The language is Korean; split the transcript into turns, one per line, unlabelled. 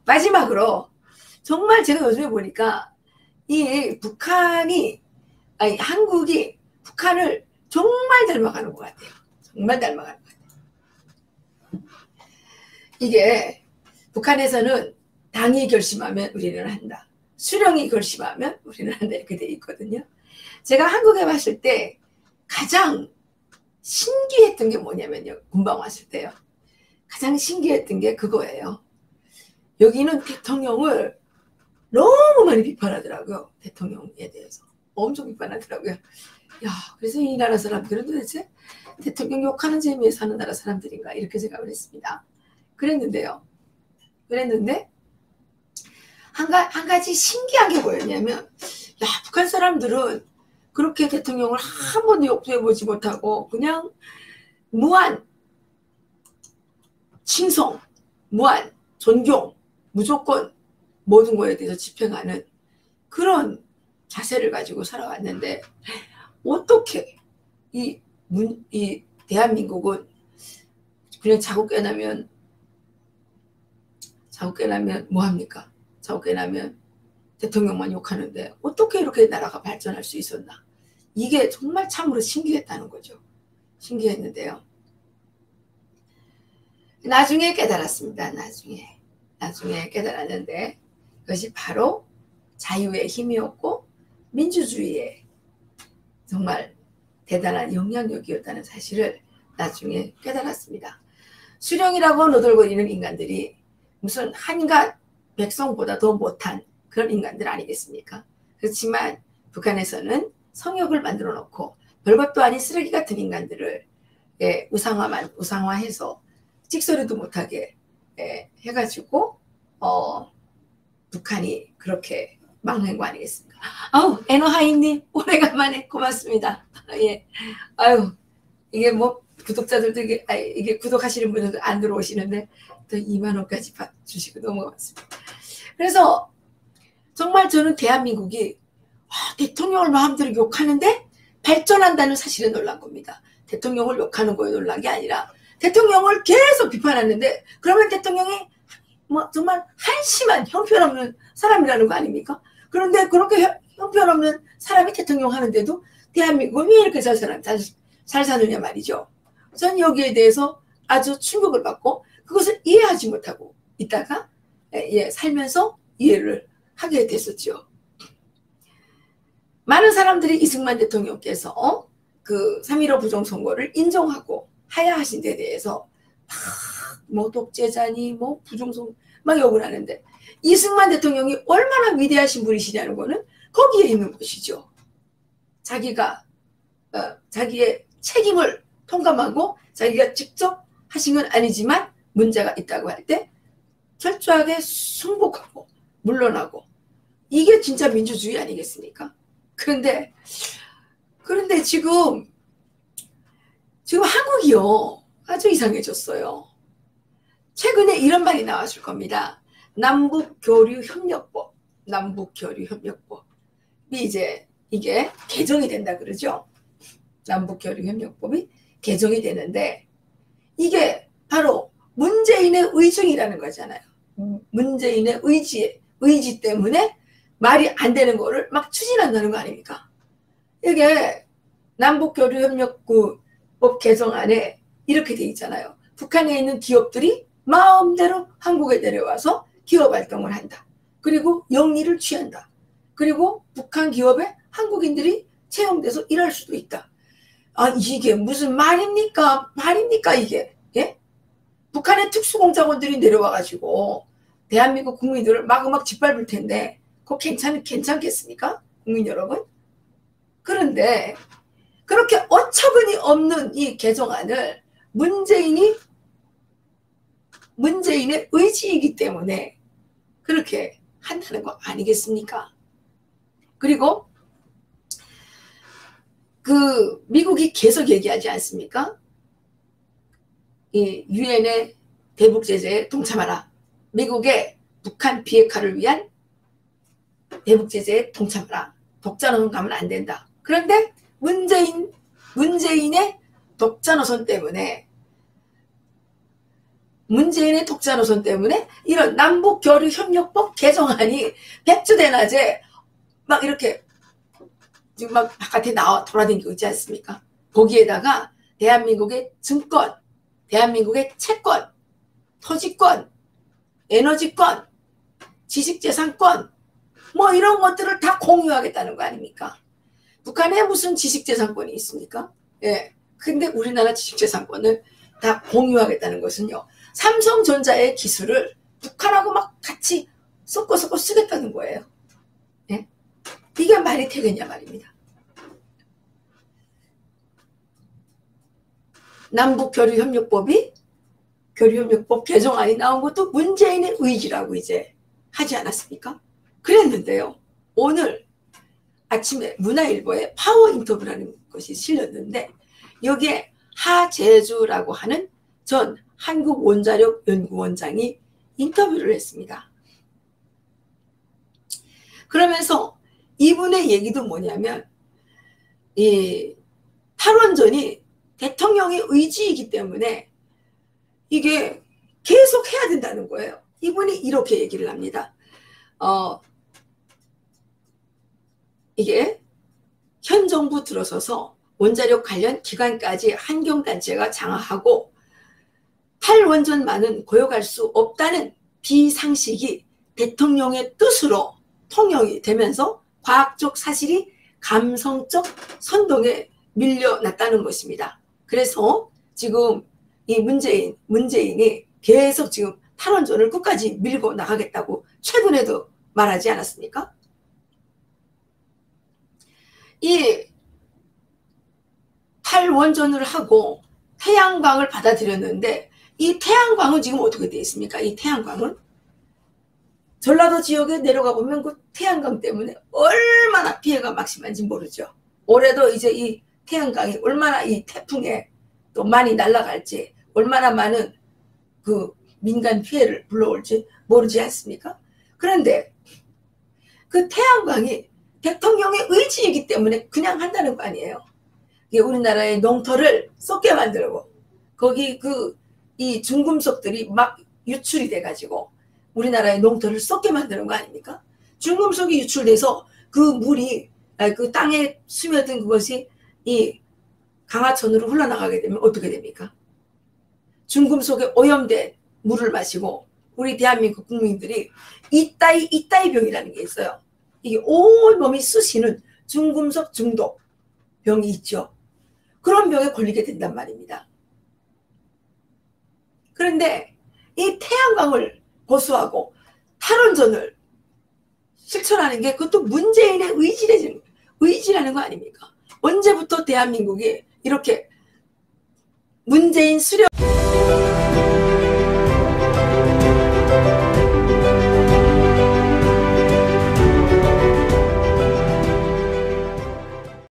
마지막으로 정말 제가 요즘에 보니까 이 북한이 아니 한국이 북한을 정말 닮아가는 것 같아요. 정말 닮아가는 것 같아요. 이게 북한에서는 당이 결심하면 우리는 한다. 수령이 결심하면 우리는 한다. 이렇게 돼 있거든요. 제가 한국에 왔을 때 가장 신기했던 게 뭐냐면요. 군방 왔을 때요. 가장 신기했던 게 그거예요. 여기는 대통령을 너무 많이 비판하더라고요. 대통령에 대해서. 엄청 비판하더라고요. 야, 그래서 이 나라 사람들은 도대체 대통령 욕하는 재미에 사는 나라 사람들인가 이렇게 생각을 했습니다. 그랬는데 한 가지 신기한 게 뭐였냐면 야, 북한 사람들은 그렇게 대통령을 한 번도 욕해보지 못하고 그냥 무한 칭송, 무한 존경, 무조건 모든 거에 대해서 집행하는 그런 자세를 가지고 살아왔는데 어떻게 이 대한민국은 그냥 자고 깨나면 뭐합니까? 자고 깨나면 대통령만 욕하는데 어떻게 이렇게 나라가 발전할 수 있었나? 이게 정말 참으로 신기했다는 거죠. 신기했는데요. 나중에 깨달았습니다. 나중에 깨달았는데 그것이 바로 자유의 힘이었고 민주주의의 정말 대단한 영향력이었다는 사실을 나중에 깨달았습니다. 수령이라고 너덜거리는 인간들이 무슨 한갓 백성보다 더 못한 그런 인간들 아니겠습니까? 그렇지만 북한에서는 성역을 만들어 놓고 별것도 아닌 쓰레기 같은 인간들을 우상화해서 찍소리도 못하게 해가지고 북한이 그렇게 막는 거 아니겠습니까? 아우 에너하이님 오래간만에 고맙습니다. 예, 아유 이게 뭐 구독자들도 이게 구독하시는 분들도 안 들어오시는데 또 2만 원까지 주시고 너무 고맙습니다. 그래서 정말 저는 대한민국이 대통령을 마음대로 욕하는데 발전한다는 사실에 놀란 겁니다. 대통령을 욕하는 거에 놀란 게 아니라 대통령을 계속 비판하는데 그러면 대통령이 뭐 정말 한심한 형편없는 사람이라는 거 아닙니까? 그런데 그렇게 형편없는 사람이 대통령 하는데도 대한민국은 왜 이렇게 잘 사느냐 말이죠. 전 여기에 대해서 아주 충격을 받고 그것을 이해하지 못하고 있다가 살면서 이해를 하게 됐었죠. 많은 사람들이 이승만 대통령께서 그 3.15 부정선거를 인정하고 하야하신 데 대해서 뭐 독재자니 뭐 부정선거 막 욕을 하는데 이승만 대통령이 얼마나 위대하신 분이시냐는 거는 거기에 있는 것이죠. 자기가 자기의 책임을 통감하고 자기가 직접 하신 건 아니지만 문제가 있다고 할 때 철저하게 승복하고 물러나고 이게 진짜 민주주의 아니겠습니까? 그런데 지금 한국이요 아주 이상해졌어요. 최근에 이런 말이 나왔을 겁니다. 남북교류협력법이 이제 이게 개정이 된다 그러죠. 남북교류협력법이 개정이 되는데 이게 바로 문재인의 의중이라는 거잖아요. 문재인의 의지 때문에 말이 안 되는 거를 막 추진한다는 거 아닙니까? 이게 남북교류협력법 개정안에 이렇게 돼 있잖아요. 북한에 있는 기업들이 마음대로 한국에 내려와서 기업 활동을 한다. 그리고 영리를 취한다. 그리고 북한 기업에 한국인들이 채용돼서 일할 수도 있다. 아 이게 무슨 말입니까? 이게? 예? 북한의 특수공작원들이 내려와가지고 대한민국 국민들을 마구막 짓밟을 텐데 그거 괜찮겠습니까? 국민 여러분? 그런데 그렇게 어처구니 없는 이 개정안을 문재인의 의지이기 때문에 그렇게 한다는 거 아니겠습니까? 그리고 그 미국이 계속 얘기하지 않습니까? 이 유엔의 대북 제재에 동참하라. 미국의 북한 비핵화를 위한 대북 제재에 동참하라. 독자노선 가면 안 된다. 그런데 문재인의 독자노선 때문에 문재인의 독자 노선 때문에 이런 남북교류협력법 개정안이 백주대낮에 막 이렇게 지금 막 바깥에 나와 돌아다니고 있지 않습니까? 거기에다가 대한민국의 증권, 대한민국의 채권, 토지권, 에너지권, 지식재산권 뭐 이런 것들을 다 공유하겠다는 거 아닙니까? 북한에 무슨 지식재산권이 있습니까? 예. 근데 우리나라 지식재산권을 다 공유하겠다는 것은요. 삼성전자의 기술을 북한하고 막 같이 섞어 쓰겠다는 거예요. 예? 이게 말이 되겠냐 말입니다. 남북교류협력법이 교류협력법 개정안이 나온 것도 문재인의 의지라고 이제 하지 않았습니까? 그랬는데요. 오늘 아침에 문화일보에 파워 인터뷰라는 것이 실렸는데 여기에 하재주라고 하는 전 한국원자력연구원장이 인터뷰를 했습니다. 그러면서 이분의 얘기도 뭐냐면 이 탈원전이 대통령의 의지이기 때문에 이게 계속 해야 된다는 거예요. 이분이 이렇게 얘기를 합니다. 이게 현 정부 들어서서 원자력 관련 기관까지 환경단체가 장악하고 탈원전만은 고역할 수 없다는 비상식이 대통령의 뜻으로 통용이 되면서 과학적 사실이 감성적 선동에 밀려났다는 것입니다. 그래서 지금 이 문재인이 계속 지금 탈원전을 끝까지 밀고 나가겠다고 최근에도 말하지 않았습니까? 이 탈원전을 하고 태양광을 받아들였는데 이 태양광은 지금 어떻게 되어 있습니까? 이 태양광은 전라도 지역에 내려가 보면 그 태양광 때문에 얼마나 피해가 막심한지 모르죠. 올해도 이제 이 태양광이 얼마나 이 태풍에 또 많이 날아갈지 얼마나 많은 그 민간 피해를 불러올지 모르지 않습니까? 그런데 그 태양광이 대통령의 의지이기 때문에 그냥 한다는 거 아니에요. 이게 우리나라의 농토를 썩게 만들고 거기 이 중금속들이 막 유출이 돼가지고 우리나라의 농토를 썩게 만드는 거 아닙니까? 중금속이 유출돼서 그 물이 그 땅에 스며든 그것이 이 강하천으로 흘러나가게 되면 어떻게 됩니까? 중금속에 오염된 물을 마시고 우리 대한민국 국민들이 이따이 병이라는 게 있어요. 이게 온 몸이 쑤시는 중금속 중독 병이 있죠. 그런 병에 걸리게 된단 말입니다. 그런데 이 태양광을 고수하고 탈원전을 실천하는 게 그것도 문재인의 의지라는 거 아닙니까? 언제부터 대한민국이 이렇게 문재인 수령